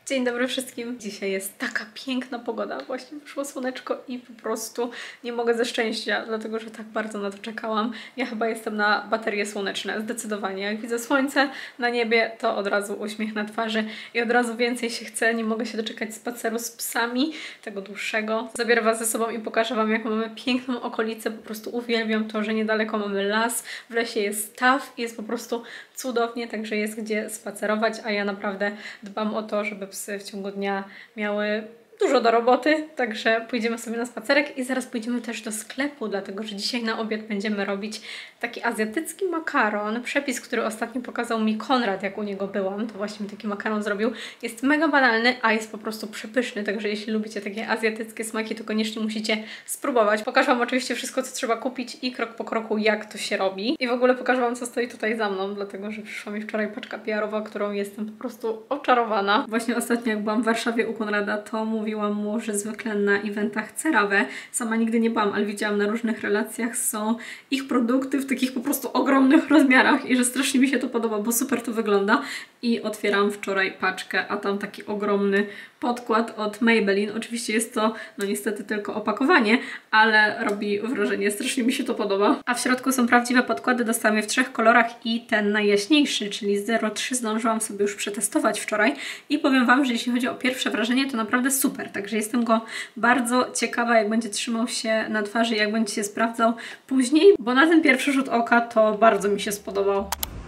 Dzień dobry wszystkim. Dzisiaj jest taka piękna pogoda. Właśnie wyszło słoneczko i po prostu nie mogę ze szczęścia, dlatego że tak bardzo na to czekałam. Ja chyba jestem na baterie słoneczne, zdecydowanie. Jak widzę słońce na niebie, to od razu uśmiech na twarzy i od razu więcej się chce. Nie mogę się doczekać spaceru z psami, tego dłuższego. Zabiorę Was ze sobą i pokażę Wam, jaką mamy piękną okolicę. Po prostu uwielbiam to, że niedaleko mamy las, w lesie jest staw i jest po prostu cudownie, także jest gdzie spacerować, a ja naprawdę dbam o to, żeby psy w ciągu dnia miały dużo do roboty, także pójdziemy sobie na spacerek i zaraz pójdziemy też do sklepu, dlatego że dzisiaj na obiad będziemy robić taki azjatycki makaron. Przepis, który ostatnio pokazał mi Konrad, jak u niego byłam, to właśnie mi taki makaron zrobił. Jest mega banalny, a jest po prostu przepyszny, także jeśli lubicie takie azjatyckie smaki, to koniecznie musicie spróbować. Pokażę Wam oczywiście wszystko, co trzeba kupić i krok po kroku, jak to się robi. I w ogóle pokażę Wam, co stoi tutaj za mną, dlatego że przyszła mi wczoraj paczka PR-owa, którą jestem po prostu oczarowana. Właśnie ostatnio, jak byłam w Warszawie u Konrada, to mówiłam mu, że zwykle na eventach CeraVe, sama nigdy nie byłam, ale widziałam na różnych relacjach, są ich produkty w takich po prostu ogromnych rozmiarach i że strasznie mi się to podoba, bo super to wygląda. I otwieram wczoraj paczkę, a tam taki ogromny podkład od Maybelline. Oczywiście jest to, no niestety, tylko opakowanie, ale robi wrażenie, strasznie mi się to podoba. A w środku są prawdziwe podkłady, dostałam je w 3 kolorach i ten najjaśniejszy, czyli 03, zdążyłam sobie już przetestować wczoraj i powiem Wam, że jeśli chodzi o pierwsze wrażenie, to naprawdę super, także jestem go bardzo ciekawa, jak będzie trzymał się na twarzy, jak będzie się sprawdzał później, bo na ten pierwszy rzut oka to bardzo mi się spodobał.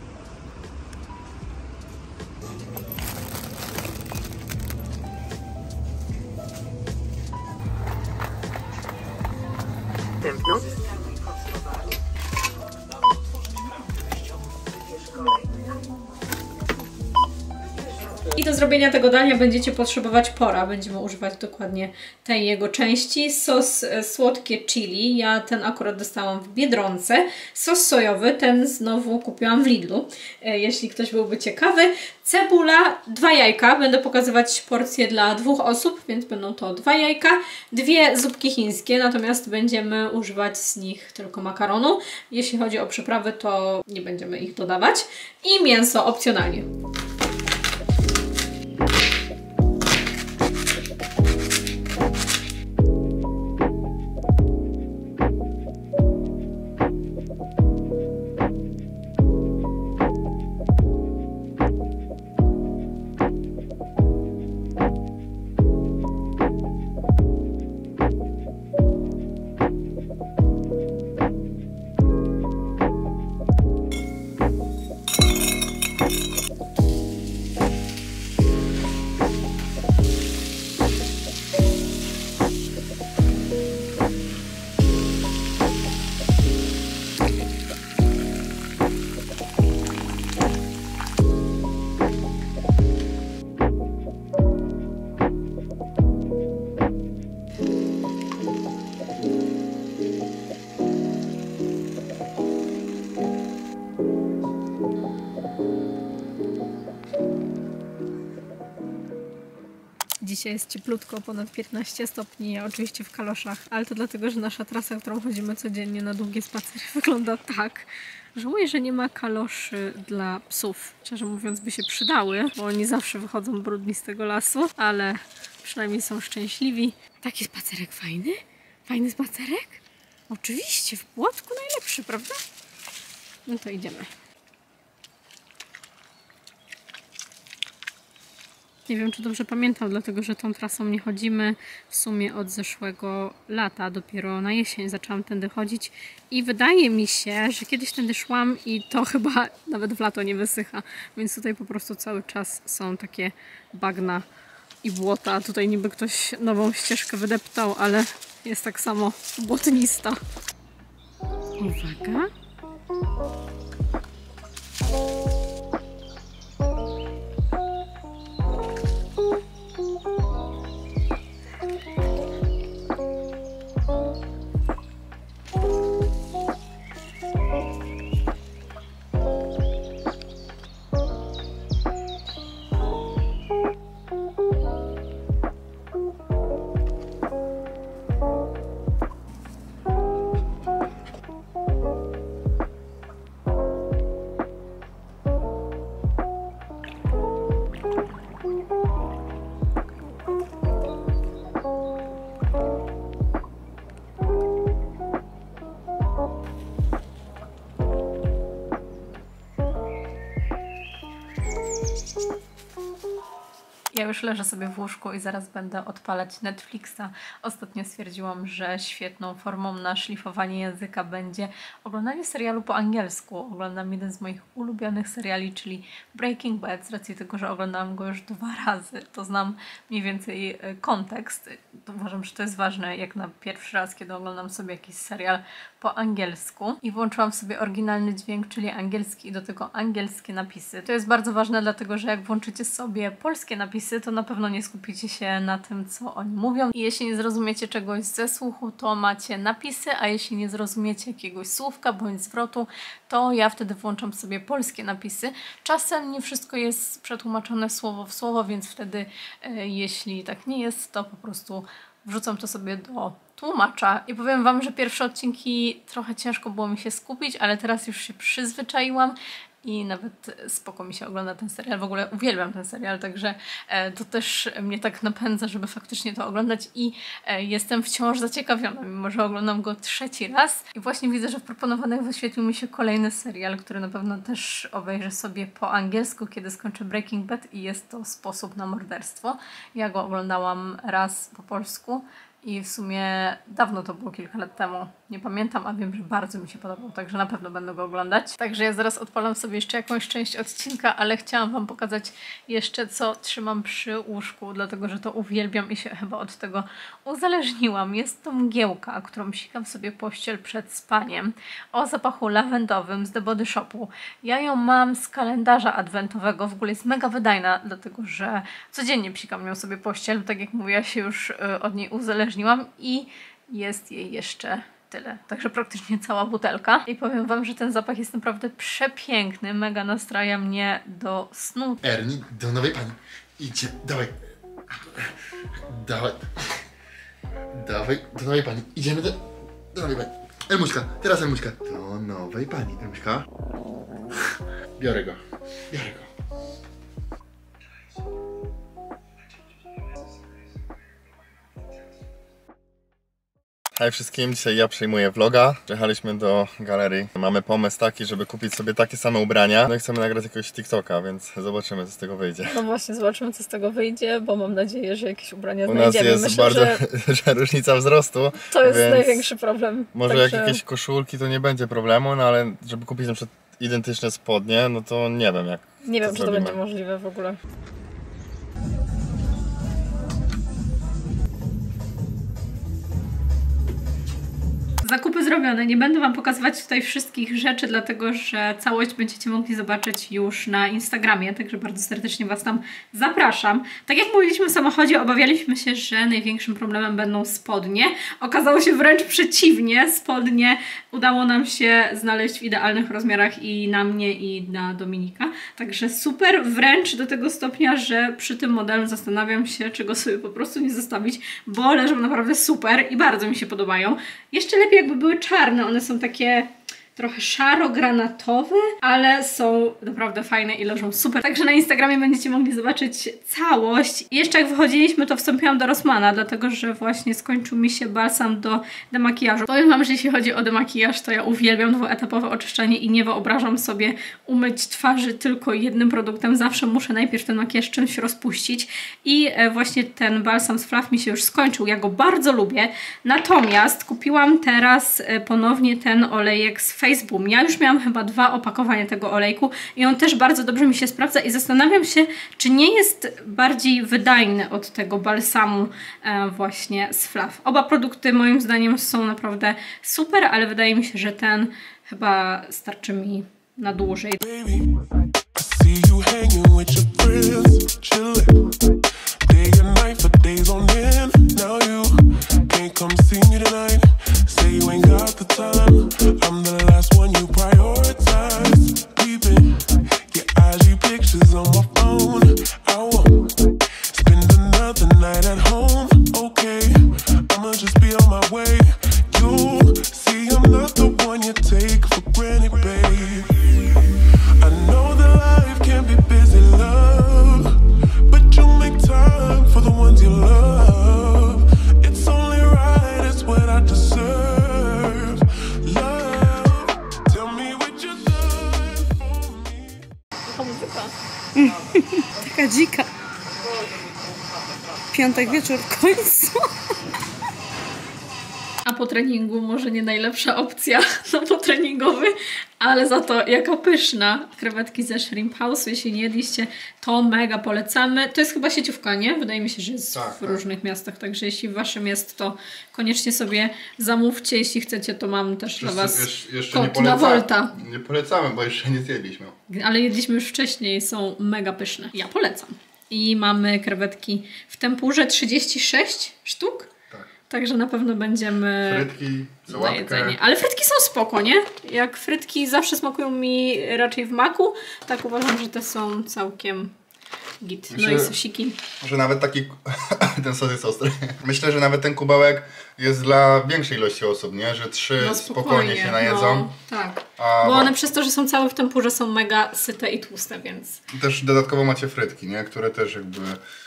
I do zrobienia tego dania będziecie potrzebować pora. Będziemy używać dokładnie tej jego części. Sos słodkie chili. Ja ten akurat dostałam w Biedronce. Sos sojowy. Ten znowu kupiłam w Lidlu. Jeśli ktoś byłby ciekawy. Cebula, 2 jajka. Będę pokazywać porcje dla 2 osób, więc będą to 2 jajka. 2 zupki chińskie, natomiast będziemy używać z nich tylko makaronu. Jeśli chodzi o przyprawy, to nie będziemy ich dodawać. I mięso opcjonalnie. Dzisiaj jest cieplutko, ponad 15 stopni, oczywiście w kaloszach, ale to dlatego, że nasza trasa, którą chodzimy codziennie na długie spacery, wygląda tak. Żałuję, że nie ma kaloszy dla psów. Szczerze mówiąc, by się przydały, bo oni zawsze wychodzą brudni z tego lasu, ale przynajmniej są szczęśliwi. Taki spacerek fajny? Fajny spacerek? Oczywiście, w Płotku najlepszy, prawda? No to idziemy. Nie wiem, czy dobrze pamiętam, dlatego że tą trasą nie chodzimy w sumie od zeszłego lata. Dopiero na jesień zaczęłam tędy chodzić i wydaje mi się, że kiedyś tędy szłam i to chyba nawet w lato nie wysycha. Więc tutaj po prostu cały czas są takie bagna i błota. Tutaj niby ktoś nową ścieżkę wydeptał, ale jest tak samo błotnista. Uwaga! Ja już leżę sobie w łóżku i zaraz będę odpalać Netflixa. Ostatnio stwierdziłam, że świetną formą na szlifowanie języka będzie oglądanie serialu po angielsku. Oglądam jeden z moich ulubionych seriali, czyli Breaking Bad. Z racji tego, że oglądałam go już 2 razy, to znam mniej więcej kontekst. To uważam, że to jest ważne, jak na pierwszy raz, kiedy oglądam sobie jakiś serial po angielsku. I włączyłam sobie oryginalny dźwięk, czyli angielski i do tego angielskie napisy. To jest bardzo ważne, dlatego że jak włączycie sobie polskie napisy, to na pewno nie skupicie się na tym, co oni mówią. I jeśli nie zrozumiecie czegoś ze słuchu, to macie napisy, a jeśli nie zrozumiecie jakiegoś słówka bądź zwrotu, to ja wtedy włączam sobie polskie napisy. Czasem nie wszystko jest przetłumaczone słowo w słowo, więc wtedy jeśli tak nie jest, to po prostu wrzucam to sobie do tłumacza. I powiem wam, że pierwsze odcinki trochę ciężko było mi się skupić, ale teraz już się przyzwyczaiłam i nawet spoko mi się ogląda ten serial. W ogóle uwielbiam ten serial, także to też mnie tak napędza, żeby faktycznie to oglądać i jestem wciąż zaciekawiona, mimo że oglądam go 3. raz. I właśnie widzę, że w proponowanych wyświetlił mi się kolejny serial, który na pewno też obejrzę sobie po angielsku, kiedy skończę Breaking Bad i jest to Sposób na morderstwo. Ja go oglądałam raz po polsku. I w sumie dawno to było, kilka lat temu. Nie pamiętam, a wiem, że bardzo mi się podobał, także na pewno będę go oglądać. Także ja zaraz odpalam sobie jeszcze jakąś część odcinka, ale chciałam wam pokazać jeszcze, co trzymam przy łóżku, dlatego że to uwielbiam i się chyba od tego uzależniłam. Jest to mgiełka, którą sikam sobie pościel przed spaniem, o zapachu lawendowym z The Body Shopu. Ja ją mam z kalendarza adwentowego, w ogóle jest mega wydajna, dlatego że codziennie psikam ją sobie pościel, tak jak mówię, ja się już od niej uzależniłam i jest jej jeszcze tyle. Także praktycznie cała butelka. I powiem wam, że ten zapach jest naprawdę przepiękny. Mega nastraja mnie do snu. Ernie, do nowej pani. Idźcie, dawaj. Dawaj. Dawaj, do nowej pani. Idziemy do nowej pani. Elmuśka, teraz Elmuśka. Do nowej pani. Elmuśka. Biorę go. Biorę go. Hej wszystkim, dzisiaj ja przejmuję vloga. Przyjechaliśmy do galerii. Mamy pomysł taki, żeby kupić sobie takie same ubrania. No i chcemy nagrać jakiegoś TikToka, więc zobaczymy, co z tego wyjdzie. No właśnie, zobaczymy, co z tego wyjdzie, bo mam nadzieję, że jakieś ubrania znajdziemy. U nas jest myślę, bardzo że różnica wzrostu. To jest największy problem. Może także jak jakieś koszulki, to nie będzie problemu, no ale żeby kupić na przykład identyczne spodnie, no to nie wiem jak. Nie wiem, czy to będzie możliwe w ogóle. Zakupy zrobione. Nie będę wam pokazywać tutaj wszystkich rzeczy, dlatego że całość będziecie mogli zobaczyć już na Instagramie, także bardzo serdecznie was tam zapraszam. Tak jak mówiliśmy w samochodzie, obawialiśmy się, że największym problemem będą spodnie. Okazało się wręcz przeciwnie. Spodnie udało nam się znaleźć w idealnych rozmiarach i na mnie, i na Dominika. Także super, wręcz do tego stopnia, że przy tym modelu zastanawiam się, czy go sobie po prostu nie zostawić, bo leżą naprawdę super i bardzo mi się podobają. Jeszcze lepiej jakby były czarne, one są takie trochę szaro-granatowe, ale są naprawdę fajne i leżą super. Także na Instagramie będziecie mogli zobaczyć całość. I jeszcze jak wychodziliśmy, to wstąpiłam do Rossmana, dlatego że właśnie skończył mi się balsam do demakijażu. Powiem wam, że jeśli chodzi o demakijaż, to ja uwielbiam dwuetapowe oczyszczanie i nie wyobrażam sobie umyć twarzy tylko jednym produktem. Zawsze muszę najpierw ten makijaż czymś rozpuścić i właśnie ten balsam z Fluff mi się już skończył. Ja go bardzo lubię. Natomiast kupiłam teraz ponownie ten olejek z Face Boom. Ja już miałam chyba 2 opakowania tego olejku i on też bardzo dobrze mi się sprawdza i zastanawiam się, czy nie jest bardziej wydajny od tego balsamu właśnie z Fluff. Oba produkty moim zdaniem są naprawdę super, ale wydaje mi się, że ten chyba starczy mi na dłużej. Taka dzika. piątek wieczór w końcu. A po treningu może nie najlepsza opcja, no potreningowy, ale za to jaka pyszna. Krewetki ze Shrimp House, jeśli nie jedliście, to mega polecamy. To jest chyba sieciówka, nie? Wydaje mi się, że jest w różnych miastach, także jeśli w waszym jest, to koniecznie sobie zamówcie. Jeśli chcecie, to mam też dla was kod na Volta. Nie polecamy, bo jeszcze nie zjedliśmy. Ale jedliśmy już wcześniej, są mega pyszne. Ja polecam. I mamy krewetki w tempurze 36 sztuk. Także na pewno będziemy frytki, na jedzenie. Ale frytki są spoko, nie? Jak frytki zawsze smakują mi raczej w maku, tak uważam, że te są całkiem git. No i sosiki. Że nawet taki... ten sos jest ostry. Myślę, że nawet ten kubełek jest dla większej ilości osób, nie? Że 3 spokojnie się najedzą. No, tak. Bo one przez to, że są całe w tempurze, są mega syte i tłuste, więc... Też dodatkowo macie frytki, nie? Które też jakby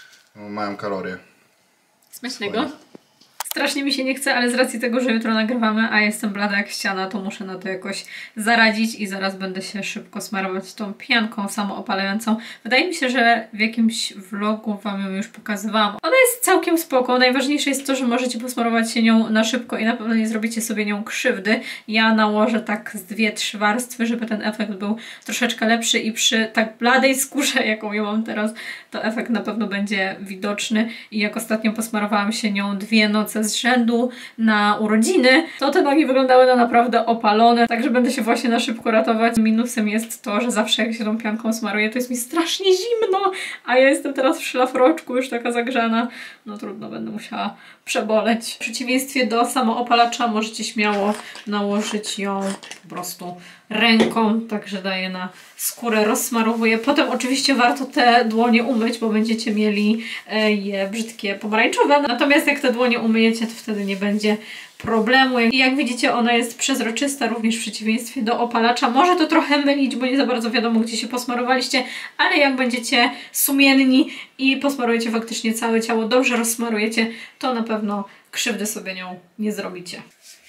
mają kalorie. Smacznego. Strasznie mi się nie chce, ale z racji tego, że jutro nagrywamy, a jestem blada jak ściana, to muszę na to jakoś zaradzić i zaraz będę się szybko smarować tą pianką samoopalającą. Wydaje mi się, że w jakimś vlogu wam ją już pokazywałam. Ona jest całkiem spoko. Najważniejsze jest to, że możecie posmarować się nią na szybko i na pewno nie zrobicie sobie nią krzywdy. Ja nałożę tak z 2-3 warstwy, żeby ten efekt był troszeczkę lepszy i przy tak bladej skórze, jaką ja mam teraz, to efekt na pewno będzie widoczny. I jak ostatnio posmarowałam się nią 2 noce z rzędu na urodziny, to te nogi wyglądały na naprawdę opalone, także będę się właśnie na szybko ratować. Minusem jest to, że zawsze jak się tą pianką smaruję, to jest mi strasznie zimno, a ja jestem teraz w szlafroczku, już taka zagrzana. No trudno, będę musiała przeboleć. W przeciwieństwie do samoopalacza możecie śmiało nałożyć ją po prostu ręką, także daję na skórę, rozsmarowuję. Potem oczywiście warto te dłonie umyć, bo będziecie mieli je brzydkie pomarańczowe. Natomiast jak te dłonie umyjecie, to wtedy nie będzie problemu. I jak widzicie, ona jest przezroczysta, również w przeciwieństwie do opalacza. Może to trochę mylić, bo nie za bardzo wiadomo, gdzie się posmarowaliście, ale jak będziecie sumienni i posmarujecie faktycznie całe ciało, dobrze rozsmarujecie, to na pewno krzywdy sobie nią nie zrobicie.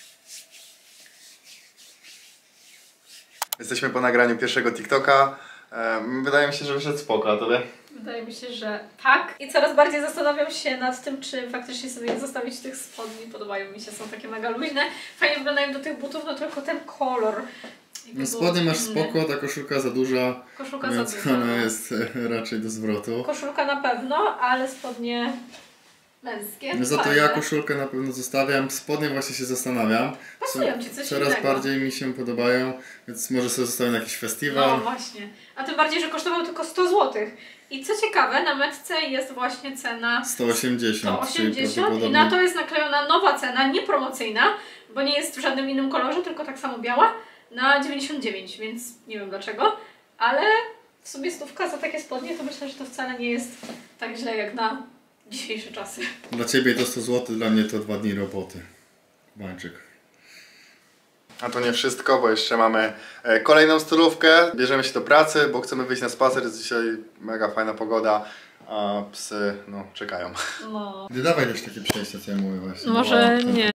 Jesteśmy po nagraniu pierwszego TikToka. Wydaje mi się, że wyszedł spoko, a tobie? Wydaje mi się, że tak. I coraz bardziej zastanawiam się nad tym, czy faktycznie sobie nie zostawić tych spodni. Podobają mi się, są takie mega luźne. Fajnie wyglądają do tych butów, no tylko ten kolor. No spodnie masz spoko, ta koszulka za duża, koszulka więc za duża. ona jest raczej do zwrotu. Koszulka na pewno, ale spodnie męskie. No za to ja koszulkę na pewno zostawiam, spodnie właśnie się zastanawiam. Pasują ci coś coraz innego. bardziej mi się podobają, więc może sobie zostawię na jakiś festiwal. No właśnie. A tym bardziej, że kosztował tylko 100 zł. I co ciekawe, na metce jest właśnie cena 180. 180 i na to jest naklejona nowa cena, nie promocyjna, bo nie jest w żadnym innym kolorze, tylko tak samo biała, na 99, więc nie wiem dlaczego, ale w sumie 100 za takie spodnie, to myślę, że to wcale nie jest tak źle jak na dzisiejsze czasy. Dla ciebie to 100 zł, dla mnie to 2 dni roboty. Bańczyk. A to nie wszystko, bo jeszcze mamy kolejną stylówkę. Bierzemy się do pracy, bo chcemy wyjść na spacer. Jest dzisiaj mega fajna pogoda, a psy no czekają. No. Nie dawaj też takie przejścia, co ja mówię właśnie. Może nie.